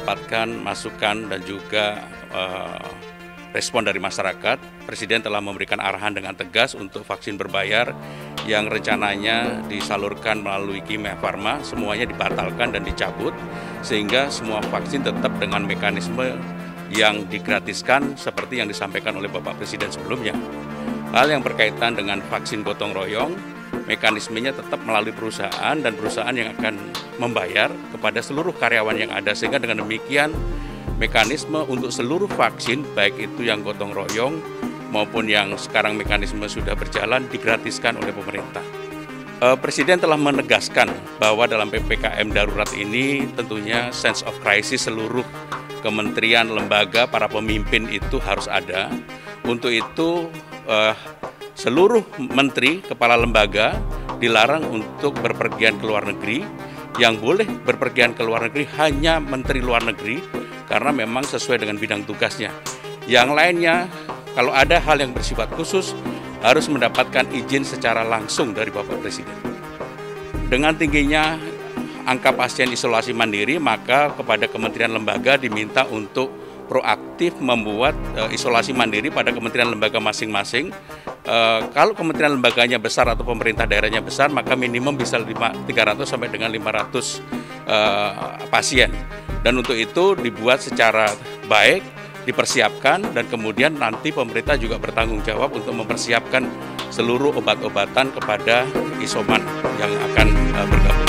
mendapatkan masukan dan juga respon dari masyarakat, Presiden telah memberikan arahan dengan tegas untuk vaksin berbayar yang rencananya disalurkan melalui Kimia Farma, semuanya dibatalkan dan dicabut, sehingga semua vaksin tetap dengan mekanisme yang digratiskan seperti yang disampaikan oleh Bapak Presiden sebelumnya. Hal yang berkaitan dengan vaksin gotong royong, mekanismenya tetap melalui perusahaan dan perusahaan yang akan membayar kepada seluruh karyawan yang ada, sehingga dengan demikian mekanisme untuk seluruh vaksin, baik itu yang gotong royong maupun yang sekarang mekanisme sudah berjalan, digratiskan oleh pemerintah. Presiden telah menegaskan bahwa dalam PPKM darurat ini tentunya sense of crisis seluruh kementerian, lembaga, para pemimpin itu harus ada. Untuk itu seluruh menteri, kepala lembaga dilarang untuk berpergian ke luar negeri. Yang boleh berpergian ke luar negeri hanya menteri luar negeri, karena memang sesuai dengan bidang tugasnya. Yang lainnya, kalau ada hal yang bersifat khusus, harus mendapatkan izin secara langsung dari Bapak Presiden. Dengan tingginya angka pasien isolasi mandiri, maka kepada kementerian lembaga diminta untuk proaktif membuat isolasi mandiri pada kementerian lembaga masing-masing. Kalau kementerian lembaganya besar atau pemerintah daerahnya besar, maka minimum bisa 300 sampai dengan 500 pasien. Dan untuk itu dibuat secara baik, dipersiapkan, dan kemudian nanti pemerintah juga bertanggung jawab untuk mempersiapkan seluruh obat-obatan kepada isoman yang akan bergabung.